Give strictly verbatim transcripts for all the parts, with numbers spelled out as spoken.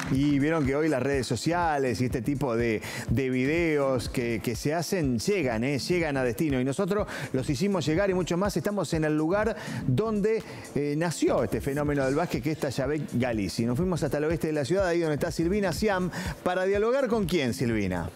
Y vieron que hoy las redes sociales y este tipo de, de videos que, que se hacen llegan, ¿eh? llegan a destino. Y nosotros los hicimos llegar y mucho más. Estamos en el lugar donde eh, nació este fenómeno del básquet, que es Tayabek Galici. Nos fuimos hasta el oeste de la ciudad, ahí donde está Silvina Siam, para dialogar con quién, Silvina.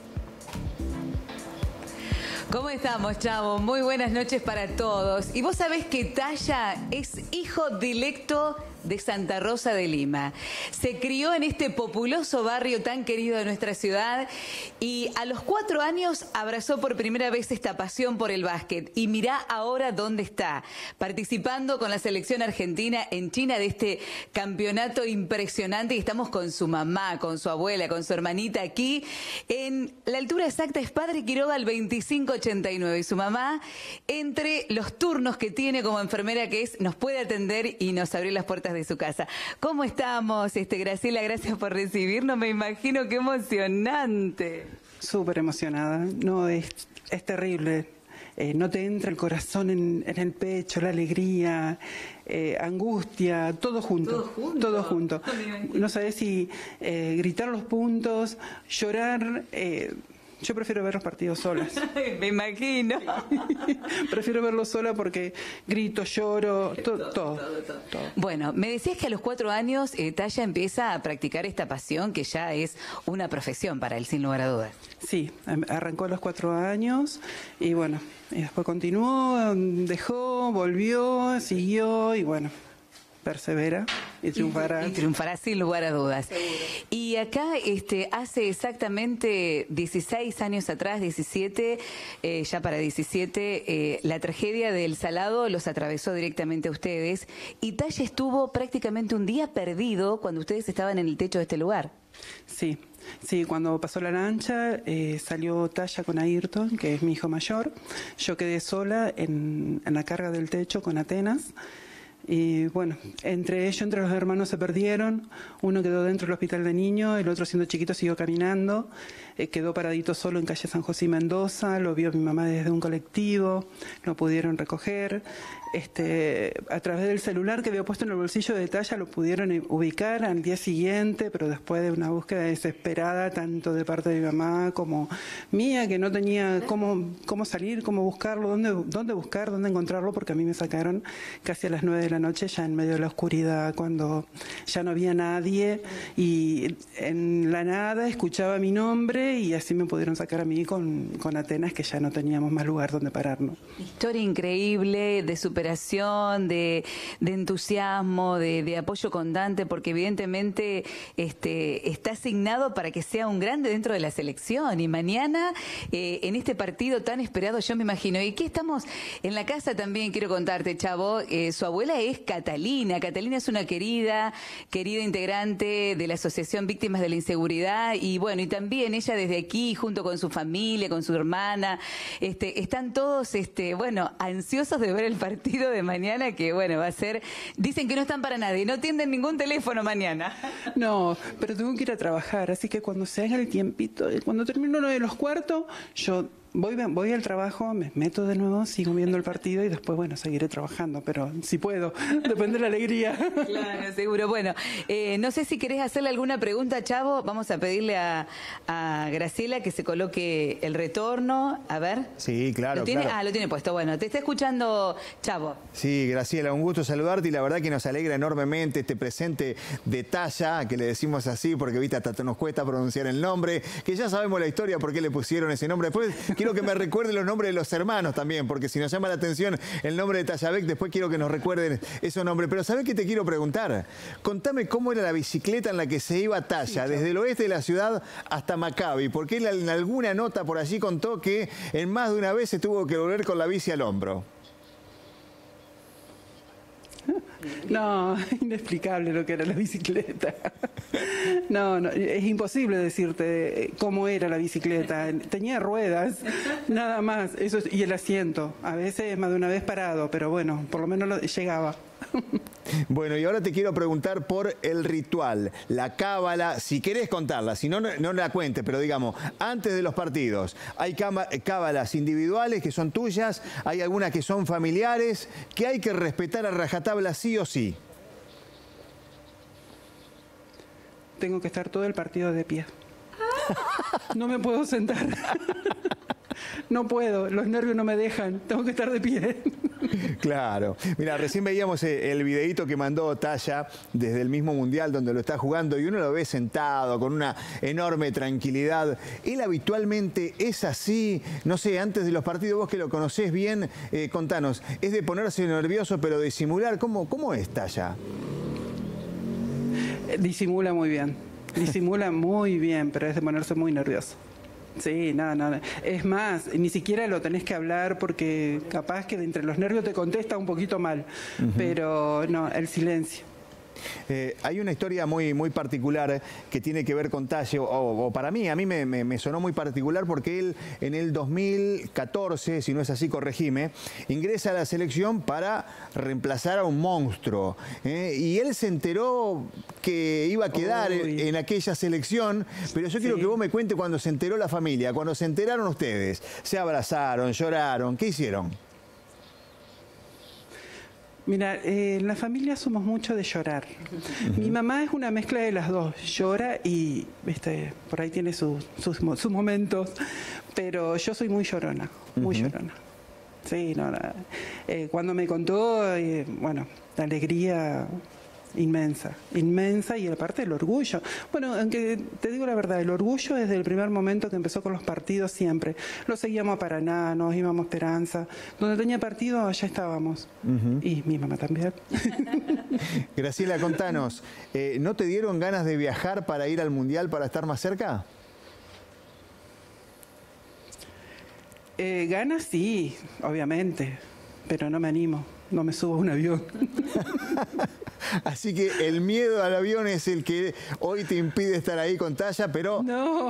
¿Cómo estamos, Chavo? Muy buenas noches para todos. Y vos sabés que Taya es hijo directo de Santa Rosa de Lima. Se crió en este populoso barrio tan querido de nuestra ciudad y a los cuatro años abrazó por primera vez esta pasión por el básquet. Y mirá ahora dónde está, participando con la selección argentina en China de este campeonato impresionante. Y estamos con su mamá, con su abuela, con su hermanita aquí. En la altura exacta es Padre Quiroga al veinticinco ochenta y nueve. Y su mamá, entre los turnos que tiene como enfermera que es, nos puede atender y nos abrió las puertas de su casa. ¿Cómo estamos, este, Graciela? Gracias por recibirnos. Me imagino qué emocionante. Súper emocionada. No, es, es terrible. Eh, no te entra el corazón en, en el pecho, la alegría, eh, angustia, todo junto. Todo junto. Todo junto. No sabes si eh, gritar los puntos, llorar. Eh, Yo prefiero ver los partidos solas. Me imagino. Prefiero verlos sola porque grito, lloro, to, todo, todo, todo, todo. Bueno, me decías que a los cuatro años eh, Taya empieza a practicar esta pasión que ya es una profesión para él, sin lugar a dudas. Sí, arrancó a los cuatro años y bueno, y después continuó, dejó, volvió, siguió y bueno, persevera y triunfará. Y, y triunfará sin lugar a dudas. Seguro. Y acá este, hace exactamente dieciséis años atrás, diecisiete, eh, ya para diecisiete, eh, la tragedia del Salado los atravesó directamente a ustedes y Taya estuvo prácticamente un día perdido cuando ustedes estaban en el techo de este lugar. Sí. Sí, cuando pasó la lancha eh, salió Taya con Ayrton, que es mi hijo mayor. Yo quedé sola en, en la carga del techo con Atenas. Y bueno, entre ellos, entre los hermanos se perdieron. Uno quedó dentro del hospital de niños, el otro siendo chiquito siguió caminando. Eh, quedó paradito solo en calle San José y Mendoza. Lo vio mi mamá desde un colectivo, lo pudieron recoger. Este, a través del celular que había puesto en el bolsillo de Taya lo pudieron ubicar al día siguiente, pero después de una búsqueda desesperada, tanto de parte de mi mamá como mía, que no tenía cómo, cómo salir, cómo buscarlo, dónde, dónde buscar, dónde encontrarlo, porque a mí me sacaron casi a las nueve de la noche, ya en medio de la oscuridad, cuando ya no había nadie, y en la nada escuchaba mi nombre y así me pudieron sacar a mí con, con Atenas, que ya no teníamos más lugar donde pararnos. Historia increíble de superación, de, de entusiasmo, de, de apoyo constante, porque evidentemente este, está asignado para que sea un grande dentro de la selección. Y mañana, eh, en este partido tan esperado, yo me imagino, y que estamos en la casa también, quiero contarte, Chavo, eh, su abuela es Catalina. Catalina es una querida, querida integrante de la Asociación Víctimas de la Inseguridad, y bueno, y también ella desde aquí, junto con su familia, con su hermana, este, están todos, este, bueno, ansiosos de ver el partido de mañana, que bueno, va a ser, dicen que no están para nadie, no tienden ningún teléfono mañana. No, pero tengo que ir a trabajar, así que cuando se haga el tiempito, cuando termino uno de los cuartos, yo voy, voy al trabajo, me meto de nuevo, sigo viendo el partido y después, bueno, seguiré trabajando, pero si puedo, depende de la alegría. Claro, seguro. Bueno, eh, no sé si querés hacerle alguna pregunta, Chavo, vamos a pedirle a, a Graciela que se coloque el retorno, a ver. Sí, claro, ¿Lo tiene? claro. Ah, lo tiene puesto, bueno, te está escuchando, Chavo. Sí, Graciela, un gusto saludarte y la verdad que nos alegra enormemente este presente de Taya, que le decimos así porque viste hasta nos cuesta pronunciar el nombre, que ya sabemos la historia por qué le pusieron ese nombre. Después quiero que me recuerden los nombres de los hermanos también, porque si nos llama la atención el nombre de Tayabek, después quiero que nos recuerden esos nombres. Pero ¿sabés qué te quiero preguntar? Contame cómo era la bicicleta en la que se iba Taya, sí, desde el oeste de la ciudad hasta Maccabi, porque él en alguna nota por allí contó que en más de una vez se tuvo que volver con la bici al hombro. No, inexplicable lo que era la bicicleta. No, no, es imposible decirte cómo era la bicicleta. Tenía ruedas, nada más. Eso es, y el asiento. A veces más de una vez parado, pero bueno, por lo menos lo, llegaba. Bueno, y ahora te quiero preguntar por el ritual, la cábala, si querés contarla, si no, no, no la cuentes, pero digamos, antes de los partidos, hay cábalas individuales que son tuyas, hay algunas que son familiares, que hay que respetar a rajatabla sí o sí. tengo que estar todo el partido de pie. No me puedo sentar. No puedo, los nervios no me dejan, tengo que estar de pie. Claro. Mira, recién veíamos el videíto que mandó Talla desde el mismo Mundial donde lo está jugando y uno lo ve sentado con una enorme tranquilidad. Él habitualmente es así, no sé, antes de los partidos, vos que lo conocés bien, eh, contanos, ¿es de ponerse nervioso pero de disimular? ¿Cómo, cómo es Talla? Disimula muy bien, disimula muy bien, pero es de ponerse muy nervioso. Sí, nada, nada. Es más, ni siquiera lo tenés que hablar porque capaz que de entre los nervios te contesta un poquito mal. Uh-huh. Pero no, el silencio. Eh, hay una historia muy, muy particular que tiene que ver con Talla, o, o para mí, a mí me, me, me sonó muy particular porque él en el dos mil catorce, si no es así, corregime, ingresa a la selección para reemplazar a un monstruo. ¿eh? Y él se enteró que iba a quedar en, en aquella selección, pero yo quiero sí. que vos me cuentes cuando se enteró la familia, cuando se enteraron ustedes, se abrazaron, lloraron, ¿qué hicieron? Mira, eh, en la familia somos mucho de llorar. Uh-huh. Mi mamá es una mezcla de las dos, llora y, viste, por ahí tiene sus, sus, sus momentos, pero yo soy muy llorona, muy uh-huh. llorona. Sí, no, no. Eh, cuando me contó, eh, bueno, la alegría inmensa, inmensa y aparte el orgullo. Bueno, aunque te digo la verdad, el orgullo desde el primer momento que empezó con los partidos siempre. Lo seguíamos a Paraná, nos íbamos a Esperanza. Donde tenía partido, allá estábamos. Uh-huh. Y mi mamá también. Graciela, contanos, eh, ¿no te dieron ganas de viajar para ir al Mundial para estar más cerca? Eh, ganas sí, obviamente, pero no me animo, no me subo a un avión. Así que el miedo al avión es el que hoy te impide estar ahí con Talla, pero... No.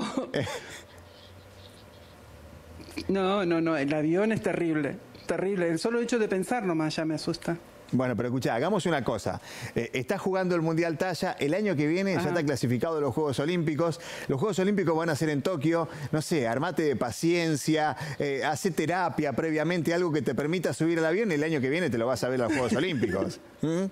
No, no, no, el avión es terrible, terrible. El solo hecho de pensar nomás ya me asusta. Bueno, pero escuchá, hagamos una cosa. Eh, está jugando el Mundial Talla. El año que viene Ajá. ya está clasificado a los Juegos Olímpicos. Los Juegos Olímpicos van a ser en Tokio. No sé, armate de paciencia, eh, hace terapia previamente, algo que te permita subir al avión. El año que viene te lo vas a ver a los Juegos Olímpicos. ¿Mm?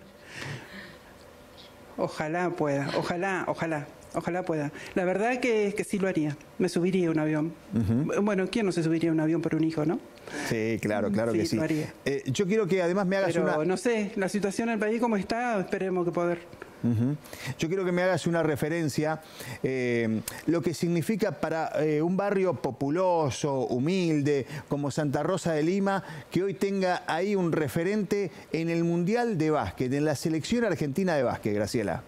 Ojalá pueda, ojalá, ojalá. Ojalá pueda. La verdad que, que sí lo haría. Me subiría a un avión. Uh-huh. Bueno, ¿quién no se subiría a un avión por un hijo, no? Sí, claro, claro sí, que sí. Lo haría. Eh, yo quiero que además me hagas Pero, una... no sé, la situación en el país como está, esperemos que poder... Uh-huh. Yo quiero que me hagas una referencia, eh, lo que significa para eh, un barrio populoso, humilde, como Santa Rosa de Lima, que hoy tenga ahí un referente en el Mundial de Básquet, en la selección argentina de básquet, Graciela.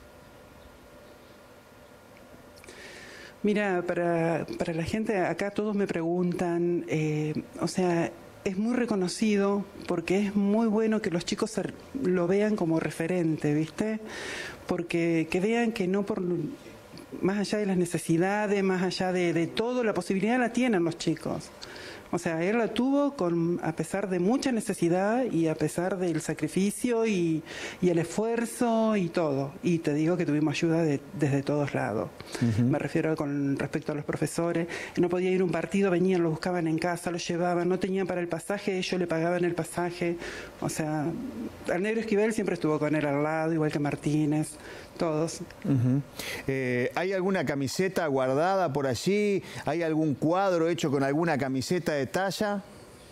Mira, para, para la gente acá todos me preguntan, eh, o sea, es muy reconocido porque es muy bueno que los chicos se, lo vean como referente, ¿viste? Porque que vean que no por más allá de las necesidades, más allá de, de todo, la posibilidad la tienen los chicos. O sea, él la tuvo con, a pesar de mucha necesidad y a pesar del sacrificio y, y el esfuerzo y todo. Y te digo que tuvimos ayuda de, desde todos lados. Uh-huh. Me refiero con respecto a los profesores. No podía ir a un partido, venían, lo buscaban en casa, lo llevaban. No tenían para el pasaje, ellos le pagaban el pasaje. O sea, el negro Esquivel siempre estuvo con él al lado, igual que Martínez. Todos. Uh-huh. eh, ¿Hay alguna camiseta guardada por allí? ¿Hay algún cuadro hecho con alguna camiseta de Talla?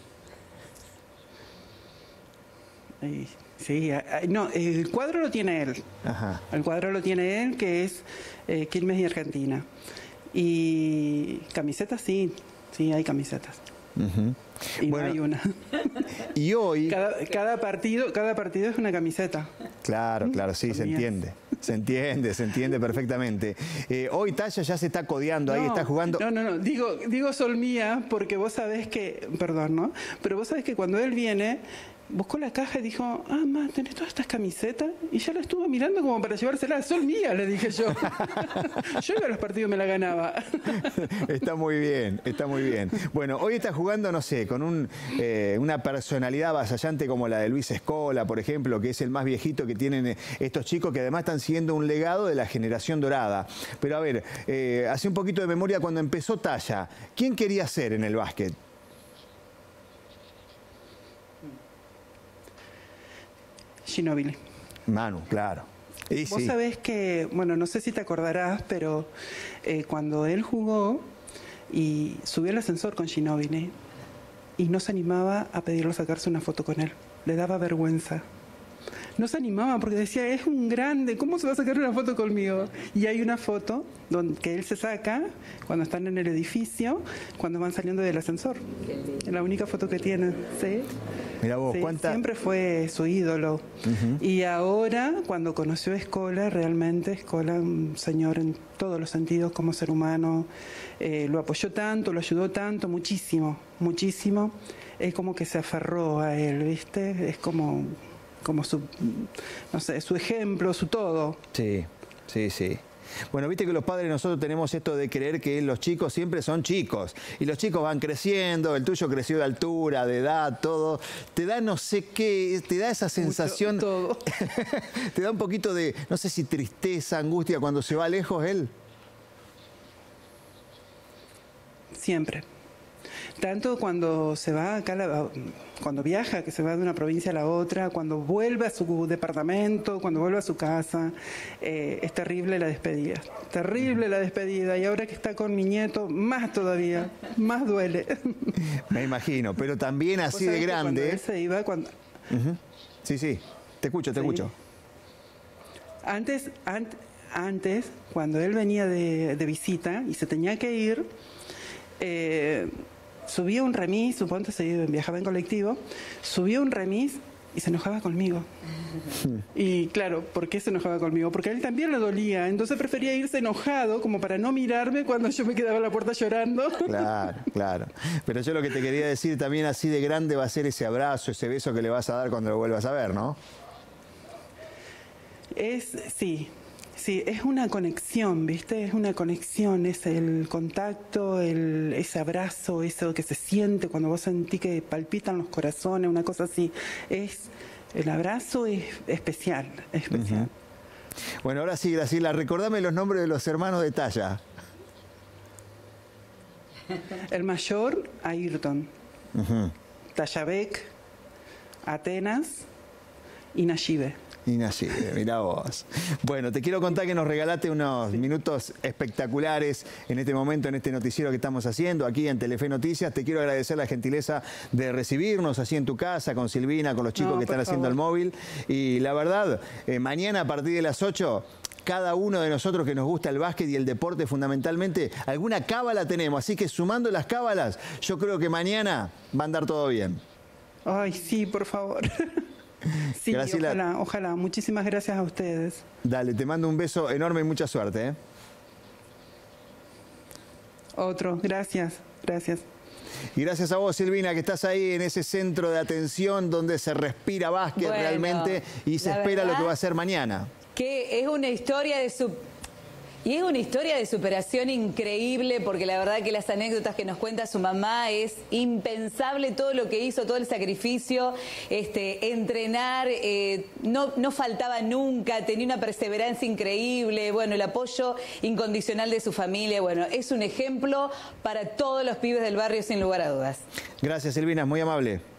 Sí, no, el cuadro lo tiene él. Ajá. El cuadro lo tiene él, que es eh, Quilmes y Argentina. Y camisetas, sí, sí, hay camisetas. Uh-huh. Y bueno, no hay una. Y hoy... Cada, cada, partido, cada partido es una camiseta. Claro, claro, sí, se entiende. Se entiende, se entiende perfectamente. Eh, hoy Talla ya se está codeando, no, ahí está jugando... No, no, no, digo, digo sol mía porque vos sabés que... Perdón, ¿no? Pero vos sabés que cuando él viene... Buscó la caja y dijo, ah, ma, ¿tenés todas estas camisetas? Y ya la estuvo mirando como para llevárselas. Son mías, le dije yo. Yo iba a los partidos y me la ganaba. Está muy bien, está muy bien. Bueno, hoy está jugando, no sé, con un, eh, una personalidad avasallante como la de Luis Escola, por ejemplo, que es el más viejito que tienen estos chicos, que además están siguiendo un legado de la generación dorada. Pero a ver, eh, hace un poquito de memoria cuando empezó Talla. ¿Quién quería ser en el básquet? Ginóbili. Manu, claro. Y Vos sí. sabés que, bueno, no sé si te acordarás, pero eh, cuando él jugó y subió al ascensor con Ginóbili y no se animaba a pedirlo sacarse una foto con él, le daba vergüenza. No se animaba porque decía, es un grande, ¿cómo se va a sacar una foto conmigo? Y hay una foto donde, que él se saca cuando están en el edificio, cuando van saliendo del ascensor. Es la única foto que tiene, ¿sí? Mira vos, Sí, ¿cuánta? siempre fue su ídolo. Uh-huh. Y ahora, cuando conoció a Scola, realmente Scola, un señor en todos los sentidos como ser humano, eh, lo apoyó tanto, lo ayudó tanto, muchísimo, muchísimo. Es como que se aferró a él, ¿viste? Es como... como su, no sé, su ejemplo, su todo. Sí, sí, sí. Bueno, viste que los padres nosotros tenemos esto de creer que los chicos siempre son chicos y los chicos van creciendo, el tuyo creció de altura, de edad, todo. Te da no sé qué, te da esa sensación, Mucho, todo. te da un poquito de, no sé si tristeza, angustia cuando se va lejos él. Siempre. Tanto cuando se va acá, la, cuando viaja, que se va de una provincia a la otra, cuando vuelve a su departamento, cuando vuelve a su casa, eh, es terrible la despedida. Terrible la despedida. Y ahora que está con mi nieto, más todavía, más duele. Me imagino, pero también así de grande. Cuando él se iba, cuando... Uh-huh. Sí, sí, te escucho, te Sí. escucho. Antes, an- antes, cuando él venía de, de visita y se tenía que ir, eh, subía un remis, suponte se viajaba en colectivo, subía un remis y se enojaba conmigo. Y claro, ¿por qué se enojaba conmigo? Porque a él también le dolía, entonces prefería irse enojado como para no mirarme cuando yo me quedaba en la puerta llorando. Claro, claro. Pero yo lo que te quería decir también así de grande va a ser ese abrazo, ese beso que le vas a dar cuando lo vuelvas a ver, ¿no? Es, sí, sí, es una conexión, ¿viste? Es una conexión, es el contacto, el, ese abrazo, eso que se siente cuando vos sentís que palpitan los corazones, una cosa así. Es, el abrazo es especial, es especial. Uh-huh. Bueno, ahora sí, Graciela, recordame los nombres de los hermanos de Talla. El mayor, Ayrton, Uh-huh. Tayabek, Atenas y Nashibe. Y nací, mirá vos. Bueno, te quiero contar que nos regalaste unos minutos espectaculares en este momento, en este noticiero que estamos haciendo aquí en Telefe Noticias. Te quiero agradecer la gentileza de recibirnos así en tu casa, con Silvina, con los chicos No, que están por haciendo favor. el móvil. Y la verdad, eh, mañana a partir de las ocho... cada uno de nosotros que nos gusta el básquet y el deporte fundamentalmente, alguna cábala tenemos. Así que sumando las cábalas, yo creo que mañana va a andar todo bien. Ay, sí, por favor. Sí, Graciela. ojalá, ojalá. Muchísimas gracias a ustedes. Dale, te mando un beso enorme y mucha suerte, ¿eh? Otro, gracias, gracias. Y gracias a vos, Silvina, que estás ahí en ese centro de atención donde se respira básquet Bueno, realmente y se la espera lo verdad que va a ser mañana. Que es una historia de su... Y es una historia de superación increíble, porque la verdad que las anécdotas que nos cuenta su mamá es impensable todo lo que hizo, todo el sacrificio, este, entrenar, eh, no, no faltaba nunca, tenía una perseverancia increíble, bueno, el apoyo incondicional de su familia, bueno, es un ejemplo para todos los pibes del barrio sin lugar a dudas. Gracias, Silvina, es muy amable.